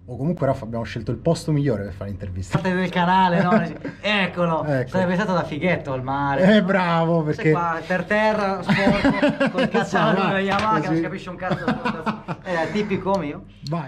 O comunque, Raffa, abbiamo scelto il posto migliore per fare l'intervista. Parte del canale, no? Eccolo, Ecco. sarebbe stato da fighetto al mare. Bravo, Sei perché... qua, per terra, sporco, col cazzaro Vai, della Yamaha, che non così. si capisce un cazzo. Era tipico mio. Vai.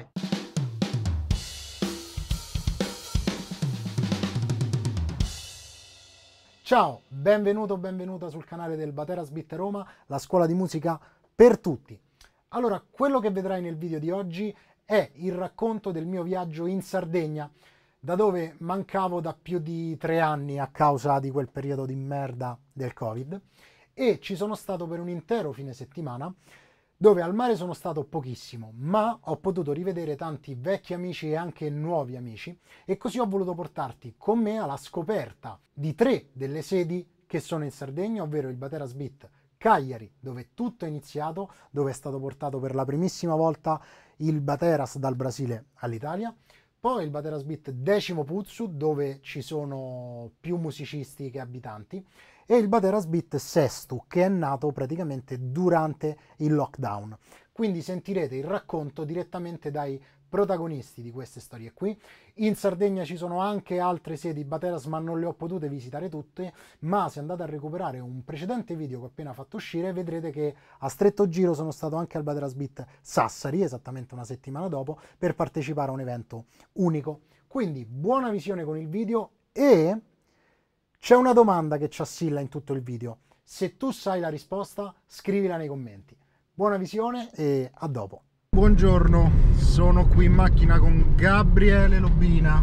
Ciao, benvenuta sul canale del Bateras Beat Roma, la scuola di musica per tutti. Allora, quello che vedrai nel video di oggi è il racconto del mio viaggio in Sardegna, da dove mancavo da più di 3 anni a causa di quel periodo di merda del Covid, e ci sono stato per un intero fine settimana, dove al mare sono stato pochissimo, ma ho potuto rivedere tanti vecchi amici e anche nuovi amici, e così ho voluto portarti con me alla scoperta di 3 delle sedi che sono in Sardegna, ovvero il Bateras Beat Cagliari, dove tutto è iniziato, dove è stato portato per la primissima volta il Bateras dal Brasile all'Italia, poi il Bateras Beat Decimo Puzzu, dove ci sono più musicisti che abitanti, e il Bateras Beat Sestu, che è nato praticamente durante il lockdown. Quindi sentirete il racconto direttamente dai protagonisti di queste storie qui. In Sardegna ci sono anche altre sedi Bateras, ma non le ho potute visitare tutte, ma se andate a recuperare un precedente video che ho appena fatto uscire, vedrete che a stretto giro sono stato anche al Bateras Beat Sassari, esattamente una settimana dopo, per partecipare a un evento unico. Quindi buona visione con il video, e c'è una domanda che ci assilla in tutto il video. Se tu sai la risposta, scrivila nei commenti. Buona visione e a dopo. Buongiorno, sono qui in macchina con Gabriele Lobina.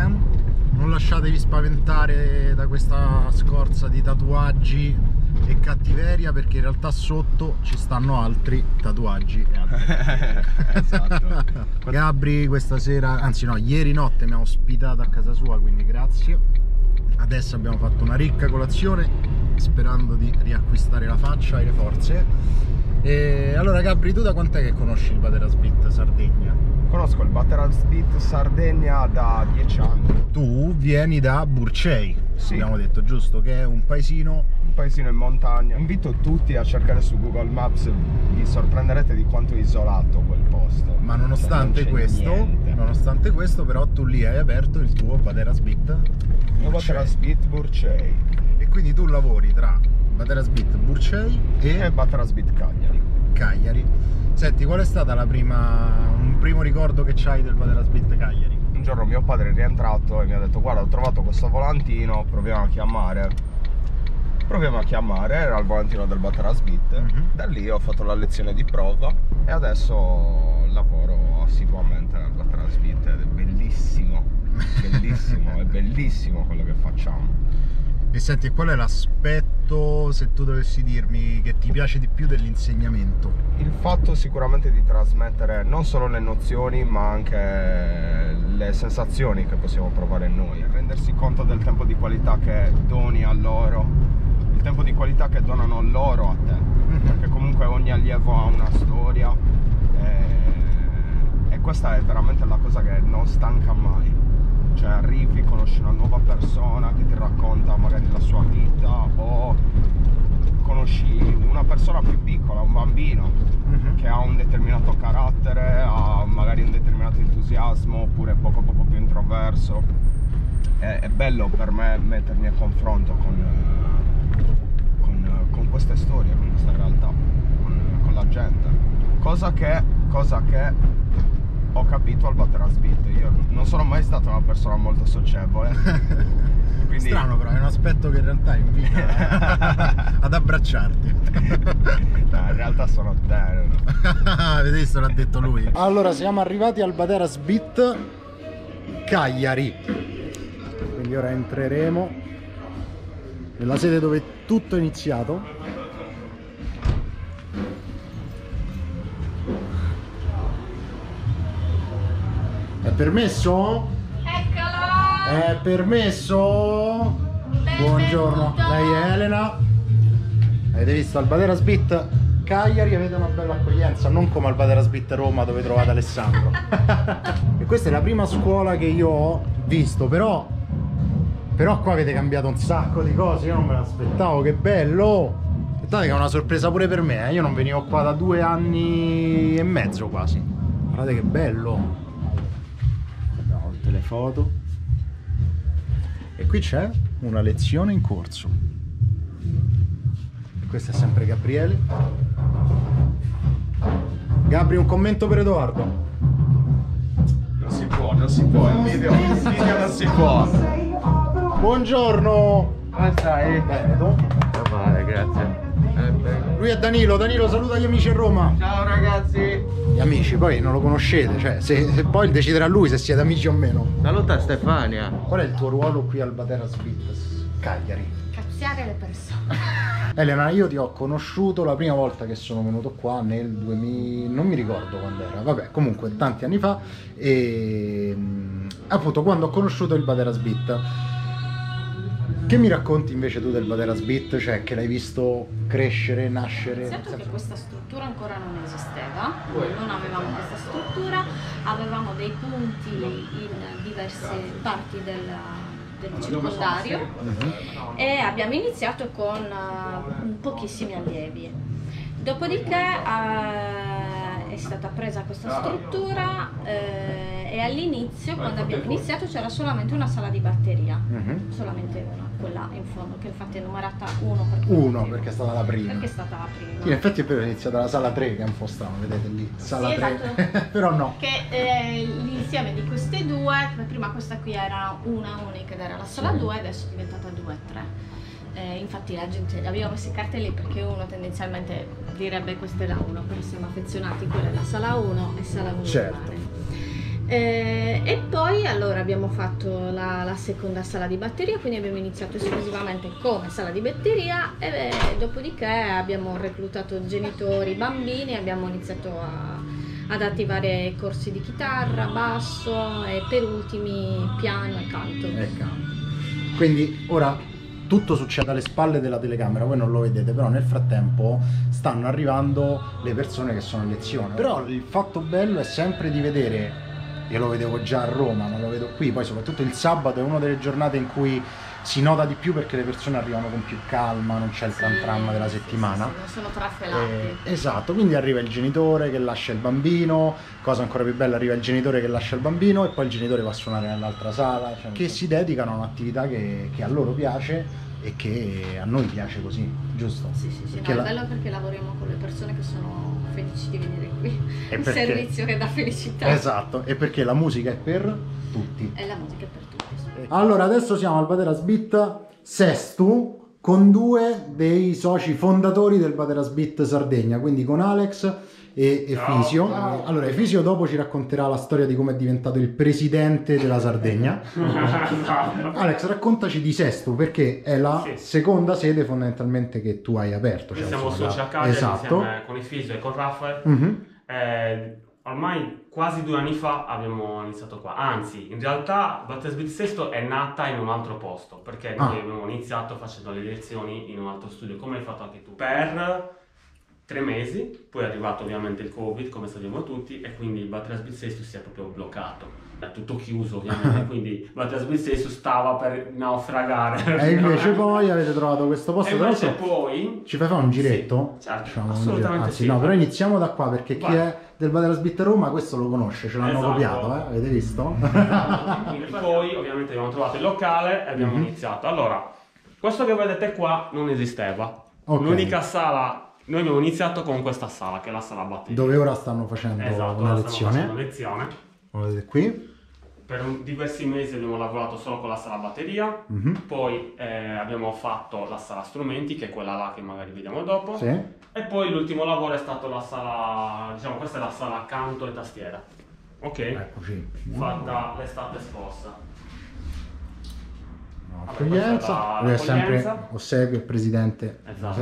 Non lasciatevi spaventare da questa scorza di tatuaggi e cattiveria, perché in realtà sotto ci stanno altri tatuaggi e altre cattiverie. Esatto. Gabri questa sera, anzi no, ieri notte mi ha ospitato a casa sua, quindi grazie. Adesso abbiamo fatto una ricca colazione sperando di riacquistare la faccia e le forze. E allora Gabri, tu da quant'è che conosci il Bateras Beat Sardegna? Conosco il Bateras Beat Sardegna da 10 anni. Tu vieni da Burcei, Sì. abbiamo detto, giusto? Che è un paesino... Un paesino in montagna. Invito tutti a cercare su Google Maps, vi sorprenderete di quanto è isolato quel posto. Ma nonostante Nonostante questo, però tu lì hai aperto il tuo Bateras Beat il Bateras Beat Burcei E quindi tu lavori tra Bateras Beat Burcei e Bateras Beat Cagliari. Cagliari. Senti, qual è stata un primo ricordo che c'hai del Bateras Beat Cagliari? Un giorno mio padre è rientrato e mi ha detto: guarda, ho trovato questo volantino, proviamo a chiamare. Era il volantino del Bateras Beat. Da lì ho fatto la lezione di prova e adesso lavoro assiduamente al Bateras Beat ed è bellissimo, bellissimo, è bellissimo quello che facciamo. E senti, qual è l'aspetto, se tu dovessi dirmi, che ti piace di più dell'insegnamento? Il fatto sicuramente di trasmettere non solo le nozioni ma anche le sensazioni che possiamo provare noi, rendersi conto del tempo di qualità che doni a loro, il tempo di qualità che donano loro a te, perché comunque ogni allievo ha una storia e questa è veramente la cosa che non stanca mai. Cioè arrivi, conosci una nuova persona che ti racconta magari la sua vita, o conosci una persona più piccola, un bambino che ha un determinato carattere, ha magari un determinato entusiasmo, oppure poco più introverso. È bello per me mettermi a confronto con queste storie, con questa realtà, con la gente, cosa che ho capito al Bateras Beat. Io non sono mai stata una persona molto socievole. Quindi... Strano, però è un aspetto che in realtà invita ad abbracciarti. No, in realtà sono tenero. Avete visto, l'ha detto lui. Allora, siamo arrivati al Bateras Beat Cagliari, quindi ora entreremo nella sede dove tutto è iniziato. È permesso? Eccolo! È permesso? Buongiorno, lei è Elena. Avete visto al Bateras Beat Cagliari avete una bella accoglienza, non come al Bateras Beat Roma dove trovate Alessandro. E questa è la prima scuola che io ho visto, però qua avete cambiato un sacco di cose, io non me l'aspettavo, che bello! Aspettate che è una sorpresa pure per me, io non venivo qua da 2 anni e mezzo quasi. Guardate che bello! foto. E qui c'è una lezione in corso. E questo è sempre Gabriele. Gabri, un commento per Edoardo? Non si può, il video non si può. Buongiorno! Come stai? Bene, tu? Male, grazie. Lui è Danilo, Danilo saluta gli amici a Roma. Ciao ragazzi. Gli amici, poi non lo conoscete, cioè se poi deciderà lui se siete amici o meno. Saluta Stefania. Qual è il tuo ruolo qui al Bateras Beat Cagliari? Cazziare le persone. Elena, io ti ho conosciuto la prima volta che sono venuto qua nel 2000, non mi ricordo quando era, vabbè, comunque tanti anni fa, e appunto quando ho conosciuto il Bateras Beat. Che mi racconti invece tu del Bateras Beat, cioè che l'hai visto crescere, nascere? Certo che questa struttura ancora non esisteva, non avevamo questa struttura, avevamo dei punti in diverse parti del circondario e abbiamo iniziato con pochissimi allievi. Dopodiché è stata presa questa struttura e all'inizio, quando abbiamo iniziato, c'era solamente una sala di batteria, solamente una, quella in fondo, che infatti è numerata 1 perché è stata la prima. Perché è stata la prima. Sì, in effetti è vero, è iniziata la sala 3 che è un po' strano, vedete lì, sala Sì, 3, esatto. però no. Che l'insieme di queste due, prima questa qui era una unica ed era la sala 2, adesso è diventata 2 e 3. Infatti la gente, abbiamo messo i cartelli perché uno tendenzialmente direbbe questa è la 1, però siamo affezionati, quella è la sala 1 e sala 1. Certo. E poi allora abbiamo fatto la seconda sala di batteria, quindi abbiamo iniziato esclusivamente come sala di batteria e dopodiché abbiamo reclutato genitori, bambini, abbiamo iniziato ad attivare corsi di chitarra, basso e per ultimi piano e canto. Quindi ora tutto succede alle spalle della telecamera, voi non lo vedete, però nel frattempo stanno arrivando le persone che sono in lezione. Però il fatto bello è sempre di vedere, io lo vedevo già a Roma, ma lo vedo qui, poi soprattutto il sabato è una delle giornate in cui si nota di più perché le persone arrivano con più calma, non c'è il tram della settimana. Sì, non sono traffelati. Esatto, quindi arriva il genitore che lascia il bambino, cosa ancora più bella, arriva il genitore che lascia il bambino e poi il genitore va a suonare nell'altra sala, cioè, che si dedicano a un'attività che a loro piace e che a noi piace così, giusto? Sì, no, è bello perché lavoriamo con le persone che sono felici di venire qui, un servizio che dà felicità. Esatto, e perché la musica è per tutti. E la musica è per tutti. Allora, adesso siamo al Bateras Beat Sestu con due dei soci fondatori del Bateras Beat Sardegna, quindi con Alex e Efisio. Allora, Efisio dopo ci racconterà la storia di come è diventato il presidente della Sardegna. Alex, raccontaci di Sestu, perché è la seconda sede fondamentalmente che tu hai aperto. Noi siamo soci a Cagliari, insieme con Efisio e con Raffaele. Ormai quasi 2 anni fa abbiamo iniziato qua, anzi in realtà Bateras Beat Sesto è nata in un altro posto, perché noi abbiamo iniziato facendo le lezioni in un altro studio, come hai fatto anche tu, per 3 mesi, poi è arrivato ovviamente il Covid, come sappiamo tutti, e quindi il Bateras Beat Sesto si è proprio bloccato. È tutto chiuso ovviamente, quindi Bateras Beat Sesto stava per naufragare. E invece poi avete trovato questo posto. E invece poi... Ci fai fare un giretto? Sì, certo, diciamo, assolutamente anzi, sì. no, però iniziamo da qua, perché chi è del Bateras Beat Roma questo lo conosce, ce l'hanno copiato, avete visto? Quindi poi ovviamente abbiamo trovato il locale e abbiamo iniziato. Allora, questo che vedete qua non esisteva. L'unica sala... Noi abbiamo iniziato con questa sala, che è la sala batteria. Dove ora stanno facendo una lezione. Lo vedete qui. Per diversi mesi abbiamo lavorato solo con la sala batteria, poi abbiamo fatto la sala strumenti, che è quella là che magari vediamo dopo, e poi l'ultimo lavoro è stato la sala, diciamo questa è la sala canto e tastiera, ok? Eccoci. Fatta l'estate scorsa. Accoglienza, lui è sempre Ossequio, il presidente. Esatto,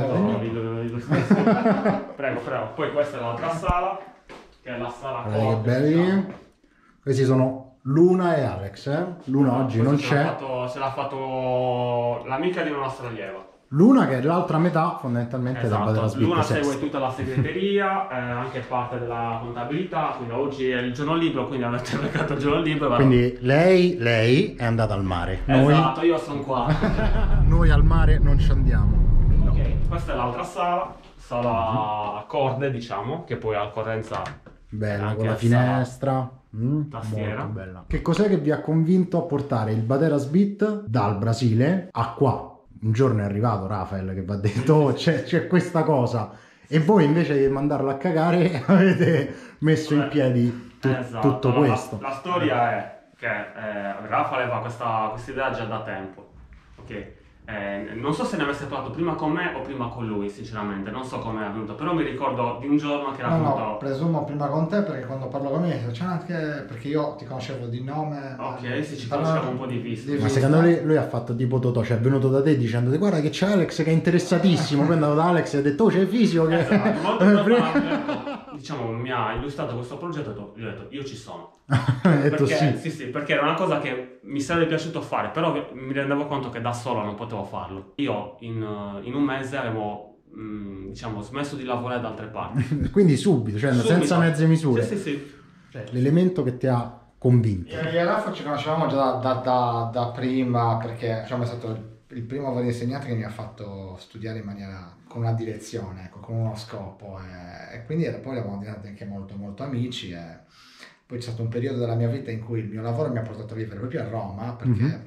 prego. Poi questa è l'altra sala, che è la sala che belli. Questi sono Luna e Alex, Luna oggi non c'è. Ce l'ha fatto l'amica di una nostra allieva. Luna che è l'altra metà fondamentalmente del Bateras Beat. Luna segue tutta la segreteria, anche parte della contabilità, quindi oggi è il giorno libero, quindi avete beccato il giorno libero. Quindi lei è andata al mare. Esatto, io sono qua. Noi al mare non ci andiamo. Ok, questa è l'altra sala a corde, diciamo, che poi a occorrenza Bella, Anche con la la finestra. tastiera. Molto bella. Che cos'è che vi ha convinto a portare il Bateras Beat dal Brasile a qua? Un giorno è arrivato Rafael che vi ha detto "Oh, c'è questa cosa", e voi invece di mandarlo a cagare avete messo in piedi tutto Allora, questo. La storia è che Rafa aveva questa idea già da tempo, ok? Non so se ne avesse parlato prima con me o prima con lui, sinceramente, non so come è avvenuto, però mi ricordo di un giorno che era venuto... No, presumo prima con te, perché quando parlo con me c'è anche... perché io ti conoscevo di nome... Ok, sì, ci conosciamo un po' di vista. Ma secondo lui ha fatto tipo Totò, cioè è venuto da te dicendo guarda che c'è Alex che è interessatissimo, poi è andato da Alex e ha detto "Oh, c'è Fisio che..." Esatto, molto diciamo, mi ha illustrato questo progetto e gli ho detto io ci sono. Perché, sì, perché era una cosa che mi sarebbe piaciuto fare, però mi rendevo conto che da solo non potevo farlo. Io in un mese avevo diciamo smesso di lavorare da altre parti. Quindi subito, cioè senza mezze misure. Sì. Cioè, l'elemento che ti ha convinto. Io e Rafa ci conoscevamo già da prima, perché diciamo, è stato il primo vero insegnante che mi ha fatto studiare in maniera con una direzione, ecco, con uno scopo, e quindi poi siamo diventati anche molto amici. E poi c'è stato un periodo della mia vita in cui il mio lavoro mi ha portato a vivere proprio a Roma, perché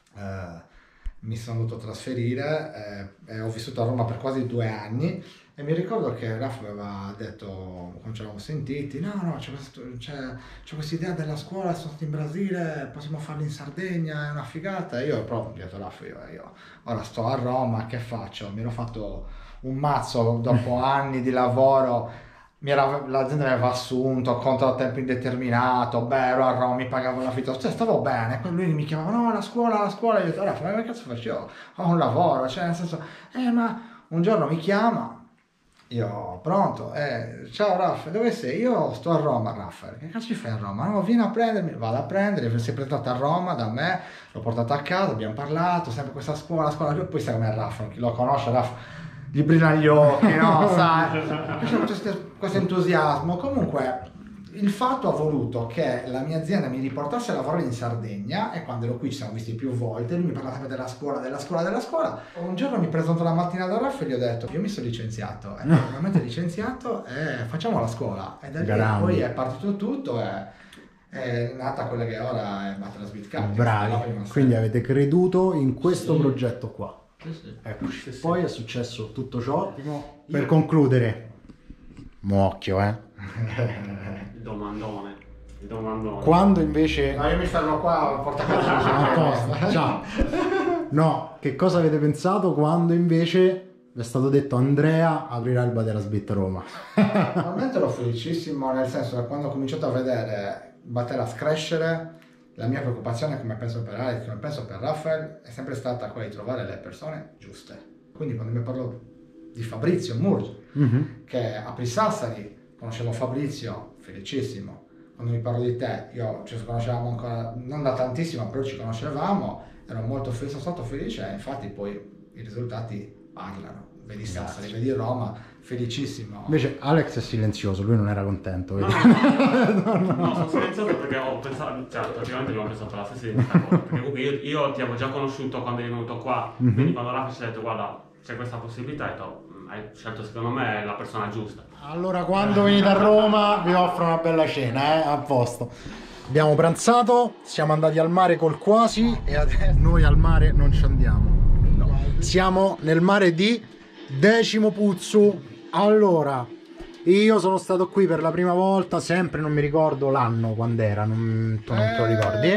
mi sono dovuto trasferire e ho vissuto a Roma per quasi 2 anni. E mi ricordo che Rafa aveva detto, quando ci eravamo sentiti, no, c'è questa idea della scuola, sono stato in Brasile, possiamo farla in Sardegna, è una figata. E io proprio ho detto, Rafa, io ora sto a Roma, che faccio? Mi ero fatto un mazzo dopo anni di lavoro, l'azienda mi aveva assunto, conto a tempo indeterminato, ero a Roma, mi pagavo l'affitto, cioè stavo bene. Poi lui mi chiamava, no, la scuola, e io ho detto, Rafa, ma che cazzo faccio? Io ho un lavoro, cioè nel senso, ma un giorno mi chiama, io, pronto? Ciao Raffa, dove sei? Io sto a Roma, Raffa. Che cazzo ci fai a Roma? No, vieni a prendermi. Vado a prendere, si è presentato a Roma da me, l'ho portato a casa, abbiamo parlato, sempre questa scuola, poi sai com'è Raffa, chi lo conosce, Raffa, gli brillano gli occhi, no? Sai? C'è questo entusiasmo. Comunque, il fatto ha voluto che la mia azienda mi riportasse a lavorare in Sardegna, e quando ero qui ci siamo visti più volte, lui mi parlava sempre della scuola. Un giorno mi presento la mattina da Raffa e gli ho detto, io mi sono licenziato, finalmente licenziato, e facciamo la scuola. E da lì poi è partito tutto, è nata quella che ora è Bateras Beat Cup. Bravi, quindi avete creduto in questo progetto qua. Sì. Eccoci. Poi è successo tutto ciò. Per concludere, occhio, Domandone. Quando invece... No, io mi fermo qua, porta casa. Ciao. No, che cosa avete pensato quando invece vi è stato detto Andrea aprirà il Bateras Beat Roma? Realmente ero felicissimo, nel senso che quando ho cominciato a vedere Bateras crescere, la mia preoccupazione, come penso per Alex, come penso per Rafael, è sempre stata quella di trovare le persone giuste. Quindi quando mi parlo di Fabrizio Murgi, che apri Sassari, conoscevo Fabrizio, felicissimo. Quando mi parlo di te, ci conoscevamo ancora, non da tantissimo, però ci conoscevamo, ero molto felice, sono stato felice, e infatti poi i risultati parlano. Vedi Sassari, vedi Roma, felicissimo. Invece Alex è silenzioso, lui non era contento. No, sono silenzioso perché ho pensato, cioè praticamente abbiamo pensato la stessa identica cosa, perché comunque io ti avevo già conosciuto quando eri venuto qua, quindi quando Rafa ci ha detto guarda c'è questa possibilità, ho detto hai scelto secondo me la persona giusta. Allora quando venite a Roma vi offro una bella cena, a posto. Abbiamo pranzato, siamo andati al mare col Quasi e adesso noi al mare non ci andiamo. No. Siamo nel mare di Decimo Puzzu. Allora, io sono stato qui per la prima volta, sempre non mi ricordo l'anno quando era, tu non te lo ricordi?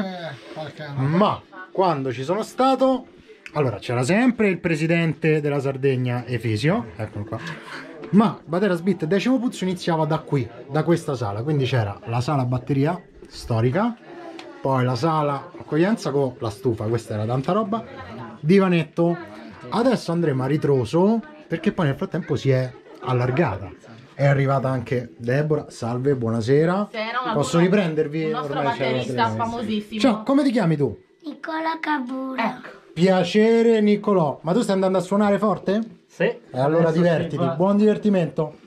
Ma quando ci sono stato, allora c'era sempre il presidente della Sardegna Efisio, eccolo qua. Ma Bateras Beat Decimo Puzzu iniziava da qui, da questa sala, quindi c'era la sala batteria storica, poi la sala accoglienza con la stufa, questa era tanta roba, divanetto. Adesso andremo a ritroso perché poi nel frattempo si è allargata. È arrivata anche Deborah, salve, buonasera. Posso riprendervi? Il nostro batterista famosissimo. Ciao, come ti chiami tu? Nicola Cabura. Ecco. Piacere Niccolò. Ma tu stai andando a suonare forte? Sì. E allora divertiti, buon divertimento.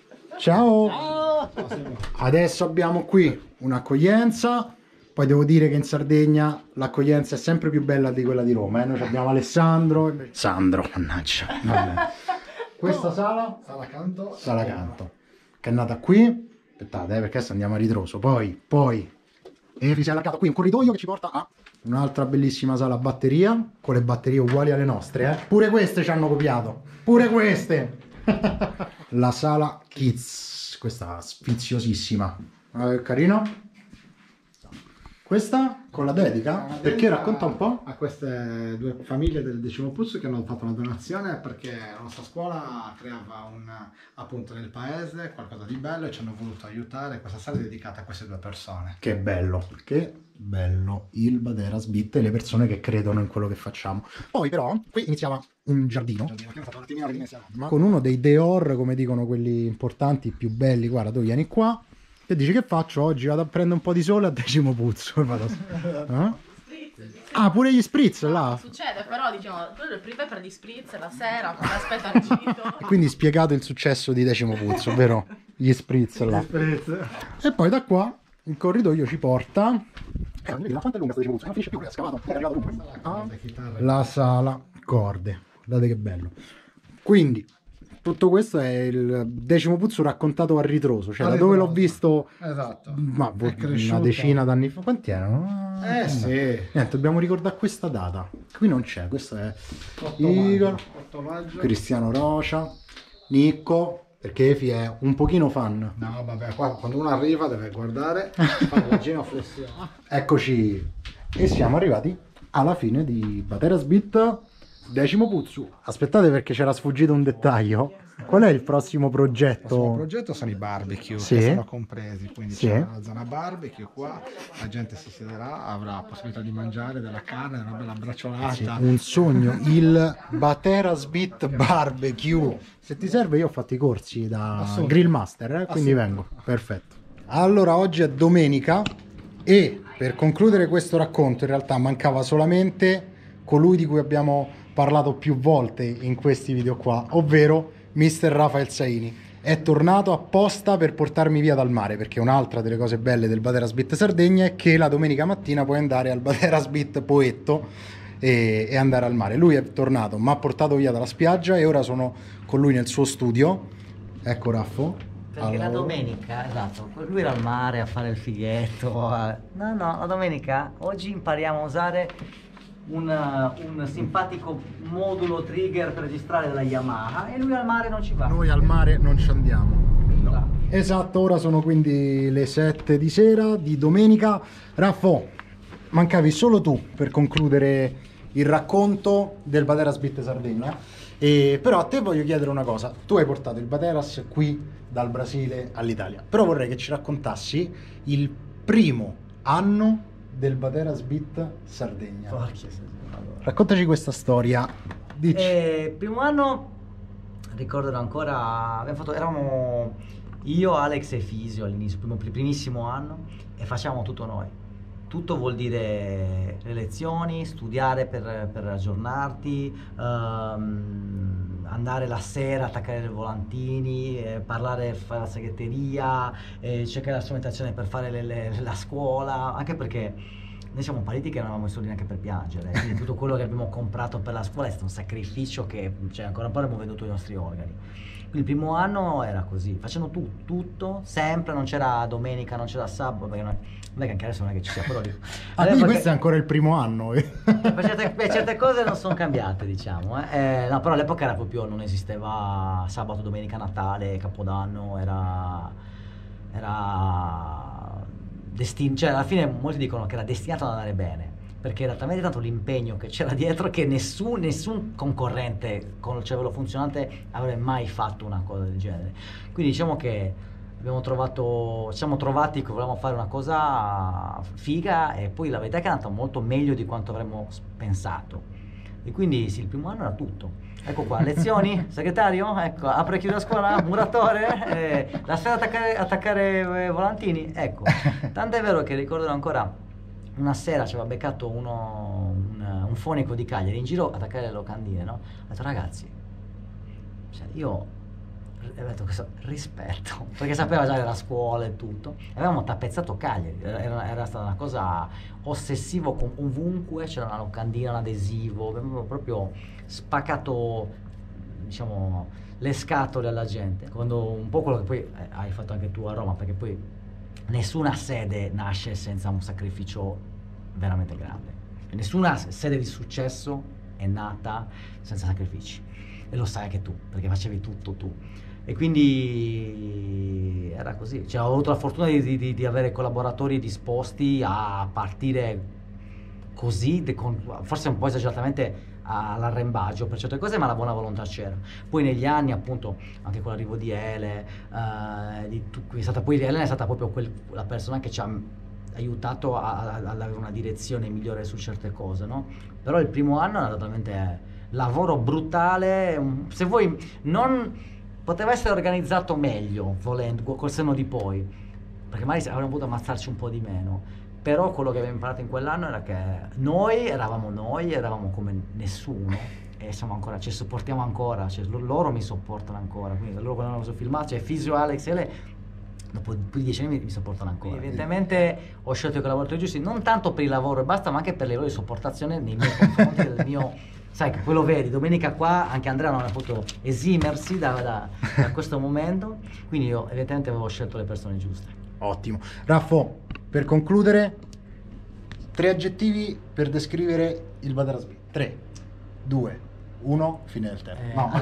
Ciao. Adesso abbiamo qui un'accoglienza. Poi devo dire che in Sardegna l'accoglienza è sempre più bella di quella di Roma. Noi abbiamo Alessandro. Sandro, mannaggia. Vabbè. Questa sala? Sala canto. Sala canto. Che è nata qui. Aspettate, perché adesso andiamo a ritroso. Poi e si è allargato qui un corridoio che ci porta a un'altra bellissima sala batteria, con le batterie uguali alle nostre, eh. Pure queste ci hanno copiato, pure queste. La sala kids, questa sfiziosissima. Carino. Questa con la dedica? Perché racconta un po'? A queste due famiglie del 10° Puzzo che hanno fatto una donazione perché la nostra scuola creava appunto nel paese qualcosa di bello e ci hanno voluto aiutare. Questa sala è dedicata a queste due persone. Che bello il Bateras Beat e le persone che credono in quello che facciamo. Poi però qui iniziava un giardino con uno dei Deor, come dicono quelli importanti, più belli. Guarda, tu vieni qua e dici: che faccio oggi? Vado a prendere un po' di sole a 10° Puzzo. Ah, pure gli spritz là? Succede, però diciamo, tu prima prendi spritz la sera, quando aspetta il giro. E quindi spiegato il successo di 10° Puzzo, vero? Gli spritz là. E poi da qua il corridoio ci porta... la quanto è lunga sto 10° Puzzo? Non finisce più, è scavato, è arrivato dunque. La sala corde, guardate che bello. Quindi tutto questo è il 10° Puzzo raccontato a ritroso, cioè da dove l'ho visto, esatto, ma una decina d'anni fa. Quanti erano? Sì. Niente, dobbiamo ricordare questa data. Qui non c'è, questo è 8 Igor, maggio. Cristiano Rocia, Nicco, perché Efi è un pochino fan. No, vabbè, qua quando uno arriva deve guardare, fare la genoflessione. Eccoci, e siamo arrivati alla fine di Bateras Beat 10° Puzzo. Aspettate, perché c'era sfuggito un dettaglio. Qual è il prossimo progetto? Il prossimo progetto sono i barbecue, sì, che sono compresi, quindi sì, c'è una zona barbecue qua, la gente si siederà, avrà possibilità di mangiare della carne, una bella bracciolata. Sì, un sogno, il Bateras Beat Barbecue. Se ti serve, io ho fatto i corsi da Grill Master, quindi vengo. Perfetto. Allora, oggi è domenica e per concludere questo racconto in realtà mancava solamente colui di cui abbiamo parlato più volte in questi video qua, ovvero Mister Rafael Saini. È tornato apposta per portarmi via dal mare, perché un'altra delle cose belle del Bateras Beat Sardegna è che la domenica mattina puoi andare al Bateras Beat Poetto e andare al mare. Lui è tornato, mi ha portato via dalla spiaggia e ora sono con lui nel suo studio. Ecco Raffo. Perché la domenica, esatto, lui era al mare a fare il fighetto. No, la domenica oggi impariamo a usare un simpatico modulo trigger per registrare della Yamaha e lui al mare non ci va. Noi al mare non ci andiamo. No. Esatto, ora sono quindi le 7 di sera di domenica. Raffo, mancavi solo tu per concludere il racconto del Bateras Beat Sardegna. Però a te voglio chiedere una cosa. Tu hai portato il Bateras qui dal Brasile all'Italia, però vorrei che ci raccontassi il primo anno del Bateras Beat Sardegna. Allora. Raccontaci questa storia. Dici. Primo anno, ricordo ancora, eravamo io, Alex e Fisio all'inizio, primissimo anno, e facciamo tutto noi. Tutto vuol dire le lezioni, studiare per aggiornarti, andare la sera, attaccare i volantini, parlare, fare la segreteria, cercare la strumentazione per fare la scuola, anche perché noi siamo partiti che non avevamo i soldi neanche per piangere, quindi tutto quello che abbiamo comprato per la scuola è stato un sacrificio che, cioè, ancora un po' abbiamo venduto i nostri organi. Quindi il primo anno era così, facendo tutto, sempre, non c'era domenica, non c'era sabato, perché non è che anche adesso non è che ci sia, però dico. Quindi questo è ancora il primo anno. Per certe cose non sono cambiate, diciamo. No, però all'epoca era proprio, non esisteva sabato, domenica, Natale, Capodanno, era cioè alla fine molti dicono che era destinato ad andare bene, perché era talmente tanto l'impegno che c'era dietro che nessun concorrente con il cervello funzionante avrebbe mai fatto una cosa del genere. Quindi diciamo che ci siamo trovati che volevamo fare una cosa figa, e poi la verità è che è andata molto meglio di quanto avremmo pensato, e quindi sì, il primo anno era tutto. Ecco qua, lezioni, segretario, ecco, apre e chiude la scuola, muratore, la sera attaccare volantini, ecco. Tant'è vero che ricordo ancora una sera ci aveva beccato un fonico di Cagliari in giro a attaccare le locandine, no? Ho detto: ragazzi, cioè io ho detto questo rispetto, perché sapeva già della scuola e tutto, e avevamo tappezzato Cagliari, era stata una cosa ossessiva, ovunque c'era una locandina, un adesivo, avevamo proprio spaccato diciamo, le scatole alla gente. Quando un po' quello che poi hai fatto anche tu a Roma, perché poi nessuna sede nasce senza un sacrificio veramente grande. Nessuna sede di successo è nata senza sacrifici. E lo sai anche tu, perché facevi tutto tu. E quindi era così. Cioè, ho avuto la fortuna di avere collaboratori disposti a partire così, forse un po' esageratamente all'arrembaggio per certe cose, ma la buona volontà c'era. Poi negli anni, appunto, anche con l'arrivo di Ele, Elena è stata proprio la persona che ci ha aiutato ad avere una direzione migliore su certe cose, no? Però il primo anno era totalmente lavoro brutale, se vuoi non poteva essere organizzato meglio, volendo, col senno di poi, perché magari avremmo potuto ammazzarci un po' di meno. Però quello che abbiamo imparato in quell'anno era che noi eravamo come nessuno e siamo ancora, ci sopportiamo ancora, cioè, loro mi sopportano ancora, quindi loro quando hanno filmato, cioè Fisio, Alex e Ele, dopo più di 10 anni mi sopportano ancora. Quindi, evidentemente ho scelto i collaboratori giusti, non tanto per il lavoro e basta, ma anche per le loro sopportazione nei miei confronti del mio... Sai che poi lo vedi, domenica qua anche Andrea non ha potuto esimersi da questo momento, quindi io evidentemente avevo scelto le persone giuste. Ottimo. Raffo, per concludere, 3 aggettivi per descrivere il Bateras Beat. 3, 2, 1, fine del tempo. No.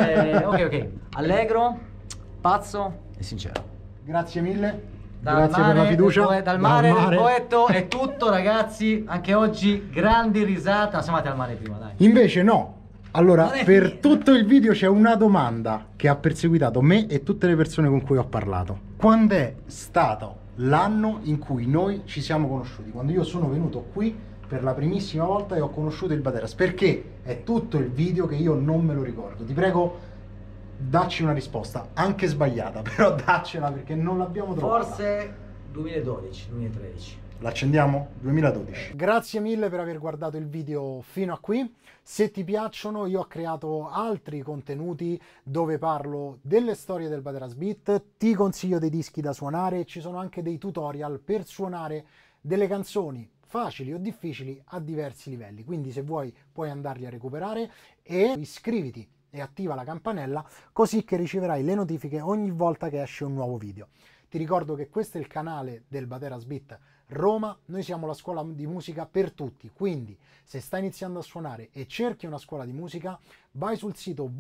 Ok. Allegro, pazzo e sincero. Grazie mille. Grazie per la fiducia. Dal mare, del poetto è tutto, ragazzi. Anche oggi grandi risate. No, siamo andati al mare prima, dai. Invece no. Allora, per tutto il video c'è una domanda che ha perseguitato me e tutte le persone con cui ho parlato. Quando è stato l'anno in cui noi ci siamo conosciuti? Quando io sono venuto qui per la primissima volta e ho conosciuto il Bateras? Perché è tutto il video che io non me lo ricordo. Ti prego, dacci una risposta, anche sbagliata, però daccela perché non l'abbiamo trovata. Forse 2012-2013. L'accendiamo? 2012. Grazie mille per aver guardato il video fino a qui. Se ti piacciono, io ho creato altri contenuti dove parlo delle storie del Bateras Beat, ti consiglio dei dischi da suonare e ci sono anche dei tutorial per suonare delle canzoni facili o difficili a diversi livelli. Quindi se vuoi puoi andarli a recuperare e iscriviti e attiva la campanella così che riceverai le notifiche ogni volta che esce un nuovo video. Ti ricordo che questo è il canale del Bateras Beat Roma, noi siamo la scuola di musica per tutti, quindi se stai iniziando a suonare e cerchi una scuola di musica, vai sul sito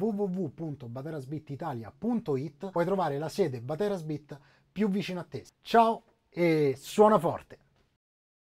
www.baterasbeatitalia.it, puoi trovare la sede Bateras Beat più vicina a te. Ciao e suona forte!